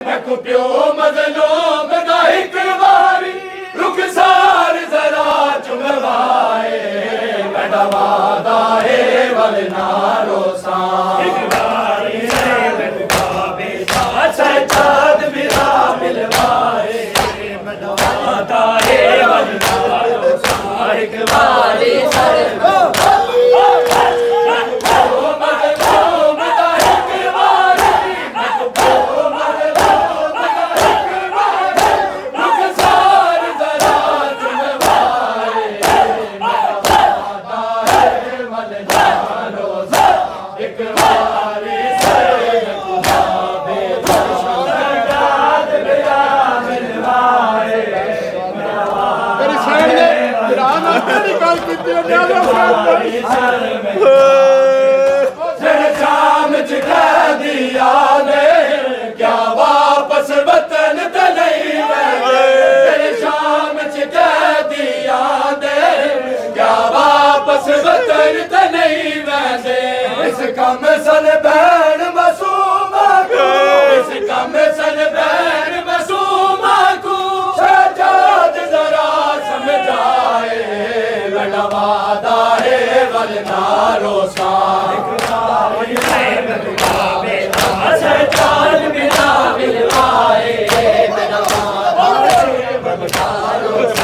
को प्यो मज़लूम दा एक बारी रुखसार जरा चुमवाए मेरा वादा है वल नारो सा एक बारी बाबे सजाद मेरा मिलवाए मेरा वादा है वल नारो सा एक बारी शाम कह दिया ने क्या वापस वतन ते नहीं वैसे शाम कह दिया ने क्या वापस वतन ते नहीं वैसे इस कम सन बैन मासूमा को इस कम सन बैन मासूमा को सजाद जरा समझाए मेरा वादा है वल नारो सा सजाद मेरा मिलवाए मेरा वादा है वल नारो सा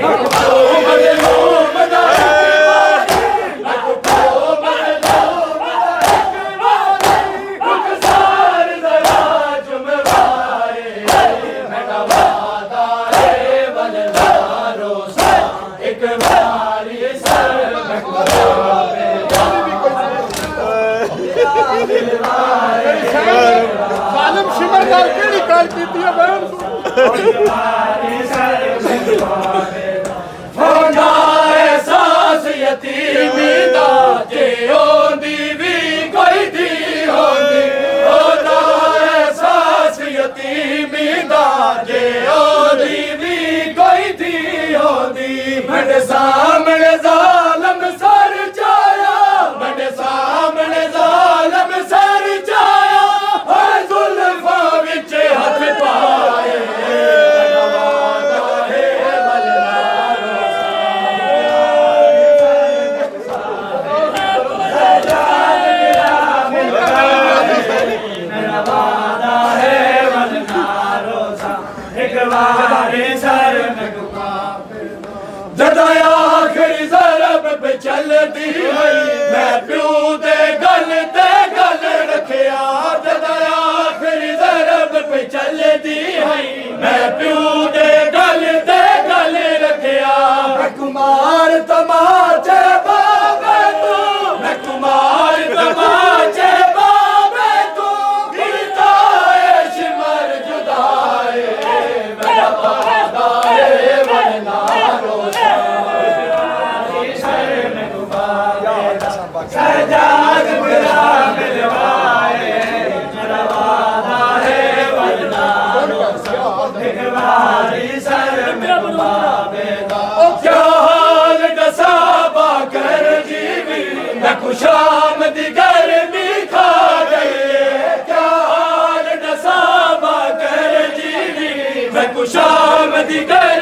एहसास यतीमी दा जे होंदी भी कोई दी होंदी होना एहसास यतीमी दा जे होंदी भी कोई दी होंदी मेरे सामने जालम सर जाया मेरे सामने जालम सर जाया हाय जुल्फा विच हाथ पाए आखिरी ज़रब पे चलती है मैं प्यू दे गल रखिया आखिरी ज़रब पे चलती है मैं प्यू दे गल रखिया कुमार तमाचे बाबे तू मैं कुमार तमाचे बाबे तू गिरता है शिमर जुदाए मेरा वादा है वल नारो सजाद मेरा मिलवाए मेरा वादा है वल नारो सा सर में गुमावे क्या हाल दसाबा कर जीवी मैं खुशाम दी गर्मी खा गई क्या हाल दसाबा कर जीवी मैं खुशाम दी